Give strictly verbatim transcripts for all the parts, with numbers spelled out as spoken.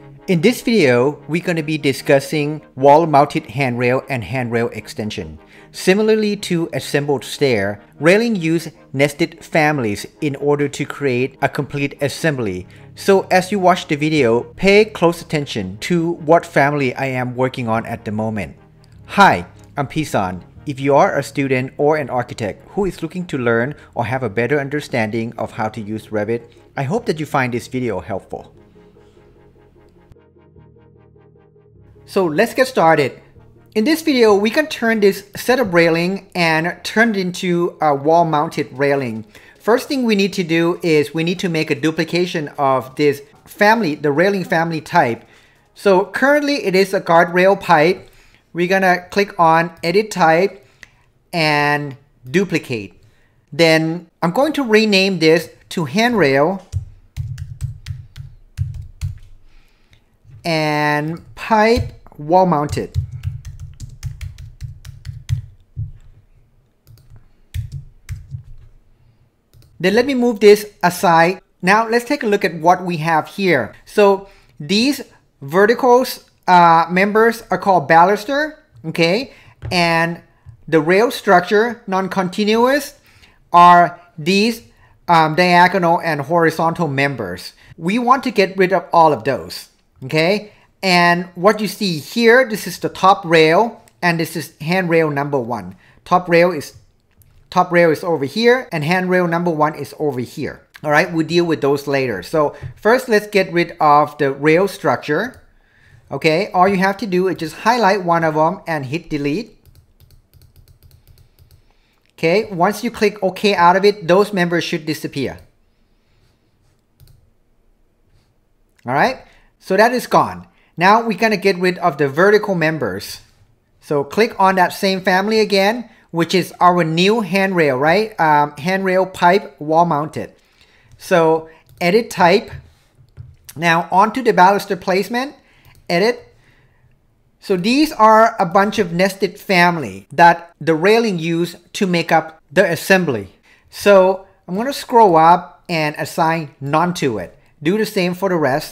In this video, we're going to be discussing wall-mounted handrail and handrail extension. Similarly to assembled stair, railing use nested families in order to create a complete assembly. So as you watch the video, pay close attention to what family I am working on at the moment. Hi, I'm E P seven. If you are a student or an architect who is looking to learn or have a better understanding of how to use Revit, I hope that you find this video helpful. So let's get started. In this video, we can turn this set of railing and turn it into a wall-mounted railing. First thing we need to do is we need to make a duplication of this family, the railing family type. So currently it is a guardrail pipe. We're gonna click on Edit Type and Duplicate. Then I'm going to rename this to handrail and pipe wall mounted. Then let me move this aside. Now let's take a look at what we have here. So these verticals uh, members are called baluster, okay? And the rail structure, non-continuous, are these um, diagonal and horizontal members. We want to get rid of all of those, okay? And what you see here, this is the top rail, and this is handrail number one. Top rail is top rail is over here, and handrail number one is over here. All right, we'll deal with those later. So first, let's get rid of the rail structure. Okay, all you have to do is just highlight one of them and hit delete. Okay, once you click OK out of it, those members should disappear. All right, so that is gone. Now we're going to get rid of the vertical members. So click on that same family again, which is our new handrail, right? Um, handrail pipe wall mounted. So edit type. Now onto the baluster placement, edit. So these are a bunch of nested family that the railing used to make up the assembly. So I'm going to scroll up and assign none to it. Do the same for the rest.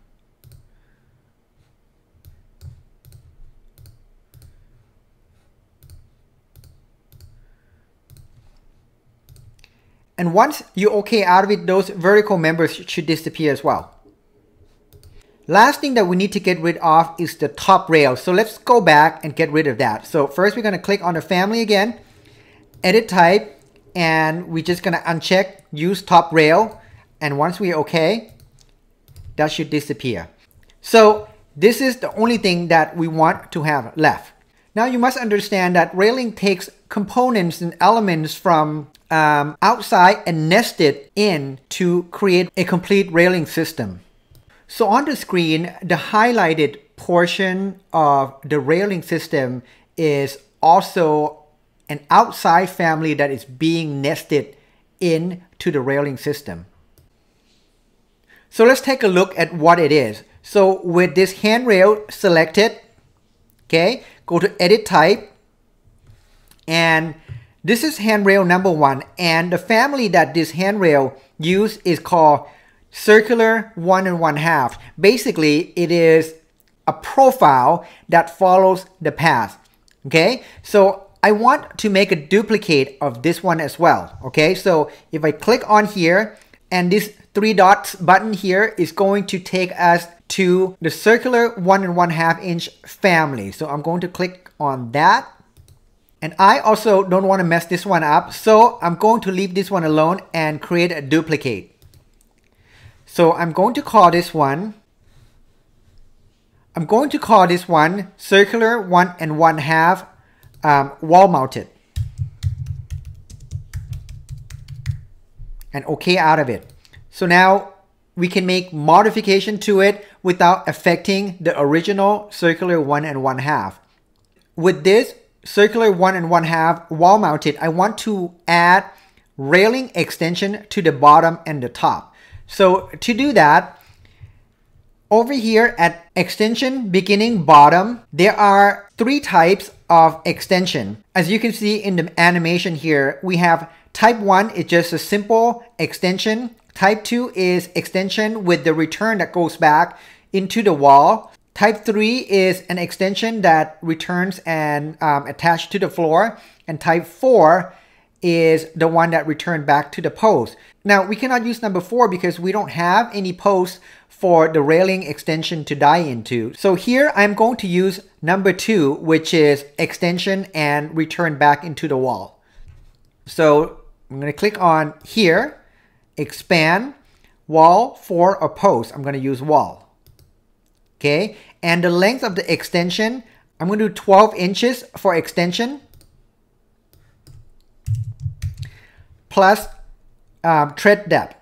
And once you OK out of it, those vertical members should disappear as well. Last thing that we need to get rid of is the top rail. So let's go back and get rid of that. So first we're going to click on the family again, edit type, and we're just going to uncheck use top rail. And once we OK, that should disappear. So this is the only thing that we want to have left. Now you must understand that railing takes components and elements from um, outside and nested in to create a complete railing system. So on the screen, the highlighted portion of the railing system is also an outside family that is being nested into the railing system. So let's take a look at what it is. So with this handrail selected, okay, go to edit type, and this is handrail number one, and the family that this handrail use is called circular one and one half. Basically, it is a profile that follows the path. Okay, so I want to make a duplicate of this one as well. Okay, so if I click on here, and this three dots button here is going to take us to the circular one and one half inch family. So I'm going to click on that. And I also don't want to mess this one up, so I'm going to leave this one alone and create a duplicate. So I'm going to call this one, I'm going to call this one circular one and one half um, wall mounted. And OK out of it. So now we can make modification to it without affecting the original circular one and one half. With this circular one and one half wall mounted, I want to add railing extension to the bottom and the top. So to do that, over here at extension beginning bottom, there are three types of extension. As you can see in the animation here, we have type one is just a simple extension. Type two is extension with the return that goes back into the wall. Type three is an extension that returns and um, attached to the floor. And type four is the one that returned back to the post. Now, we cannot use number four because we don't have any posts for the railing extension to die into. So here I'm going to use number two, which is extension and return back into the wall. So I'm going to click on here, expand, wall, for, or post. I'm going to use wall. Okay, and the length of the extension, I'm going to do twelve inches for extension, plus um, tread depth.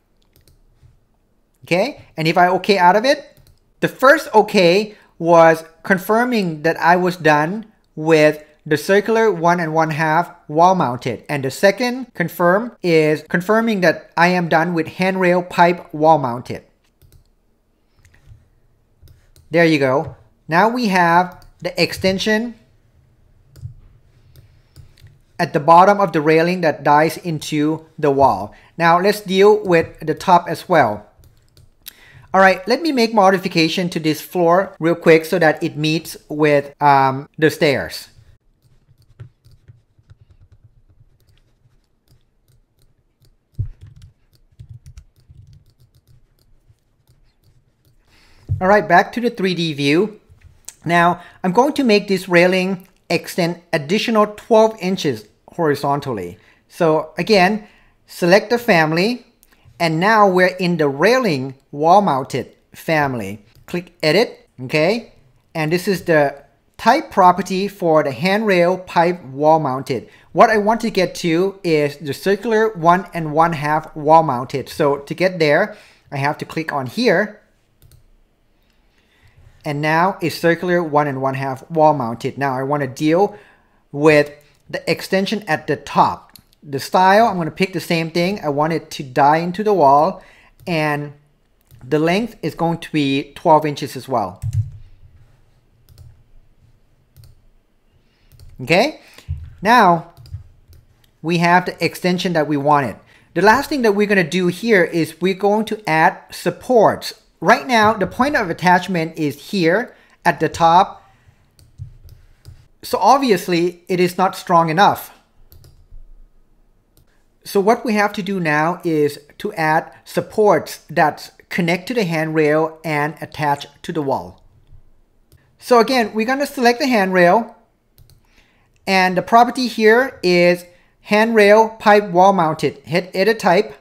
Okay, and if I OK out of it, the first OK was confirming that I was done with the circular one and one half wall mounted. And the second confirm is confirming that I am done with handrail pipe wall mounted. There you go. Now we have the extension at the bottom of the railing that dies into the wall. Now let's deal with the top as well. All right, let me make modification to this floor real quick so that it meets with um, the stairs. All right, back to the three D view. Now, I'm going to make this railing extend additional twelve inches horizontally. So again, select the family, and now we're in the railing wall mounted family. Click edit, okay? And this is the type property for the handrail pipe wall mounted. What I want to get to is the circular one and one half wall mounted. So to get there, I have to click on here. And now it's circular one and one half wall mounted. Now I want to deal with the extension at the top. The style, I'm going to pick the same thing. I want it to die into the wall, and the length is going to be twelve inches as well. Okay, now we have the extension that we wanted. The last thing that we're going to do here is we're going to add supports. Right now, the point of attachment is here at the top. So obviously, it is not strong enough. So what we have to do now is to add supports that connect to the handrail and attach to the wall. So again, we're going to select the handrail. And the property here is handrail pipe wall mounted. Hit edit type.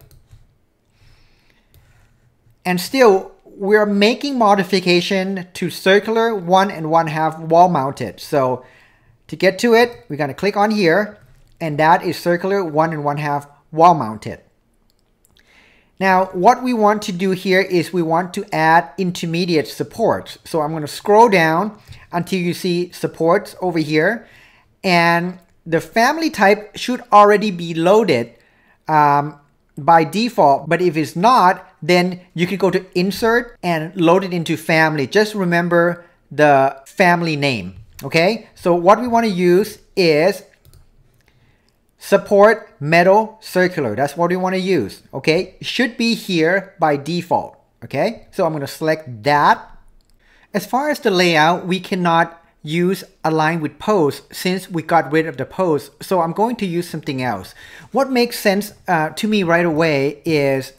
And still, we're making modification to circular one and one half wall mounted. So to get to it, we're going to click on here, and that is circular one and one half wall mounted. Now, what we want to do here is we want to add intermediate supports. So I'm going to scroll down until you see supports over here, and the family type should already be loaded um, by default, but if it's not, then you can go to insert and load it into family. Just remember the family name. Okay, so what we want to use is support metal circular. That's what we want to use. Okay, it should be here by default. Okay, so I'm going to select that. As far as the layout, we cannot use align with post since we got rid of the post. So I'm going to use something else. What makes sense uh, to me right away is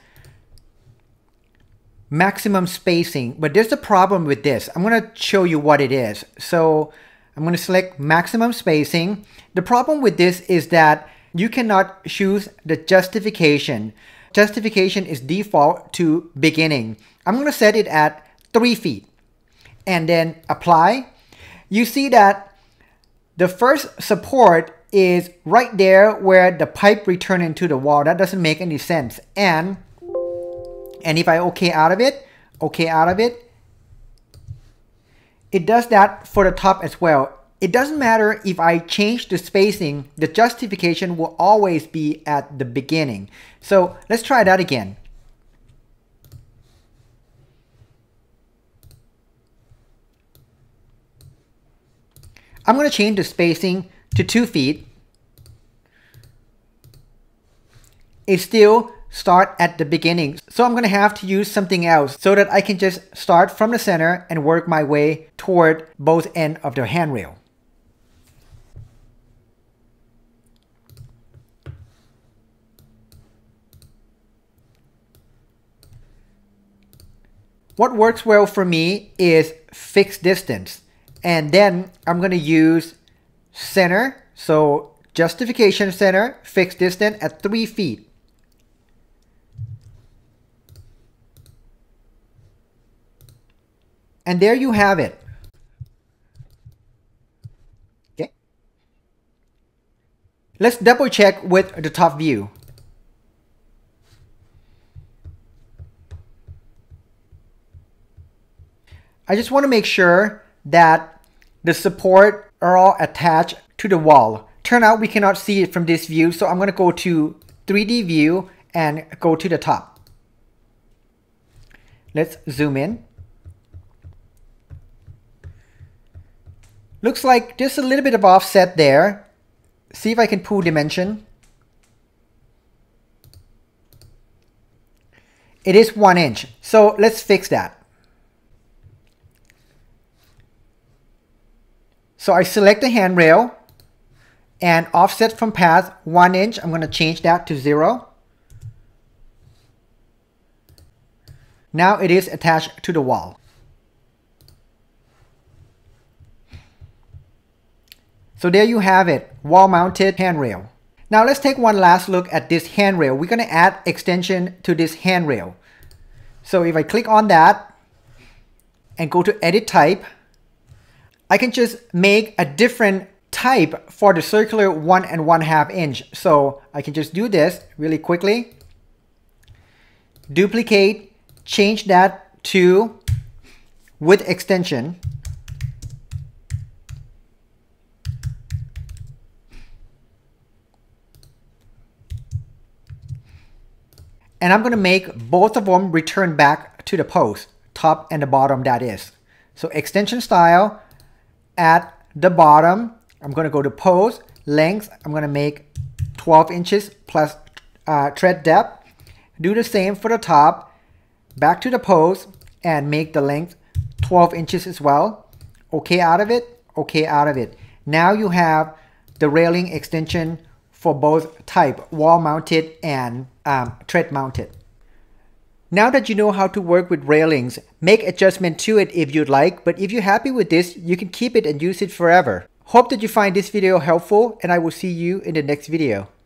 maximum spacing, but there's a problem with this. I'm going to show you what it is. So I'm going to select maximum spacing. The problem with this is that you cannot choose the justification. Justification is default to beginning. I'm going to set it at three feet and then apply. You see that the first support is right there where the pipe return into the wall. That doesn't make any sense. And And if I OK out of it, OK out of it, it does that for the top as well. It doesn't matter if I change the spacing, the justification will always be at the beginning. So let's try that again. I'm going to change the spacing to two feet. It's still start at the beginning. So I'm going to have to use something else so that I can just start from the center and work my way toward both ends of the handrail. What works well for me is fixed distance. And then I'm going to use center. So justification center, fixed distance at three feet. And there you have it. Okay. Let's double check with the top view. I just want to make sure that the support are all attached to the wall. Turn out we cannot see it from this view, so I'm going to go to three D view and go to the top. Let's zoom in. Looks like there's a little bit of offset there. See if I can pull dimension. It is one inch, so let's fix that. So I select the handrail and offset from path one inch. I'm going to change that to zero. Now it is attached to the wall. So there you have it, wall mounted handrail. Now let's take one last look at this handrail. We're going to add extension to this handrail. So if I click on that and go to edit type, I can just make a different type for the circular one and one half inch. So I can just do this really quickly. Duplicate, change that to width extension. And I'm going to make both of them return back to the post, top and the bottom, that is. So extension style, at the bottom, I'm going to go to post, length, I'm going to make twelve inches plus uh, tread depth. Do the same for the top, back to the post, and make the length twelve inches as well. Okay out of it, okay out of it. Now you have the railing extension for both type, wall mounted and um, tread mounted. Now that you know how to work with railings, make adjustment to it if you'd like, but if you're happy with this, you can keep it and use it forever. Hope that you find this video helpful, and I will see you in the next video.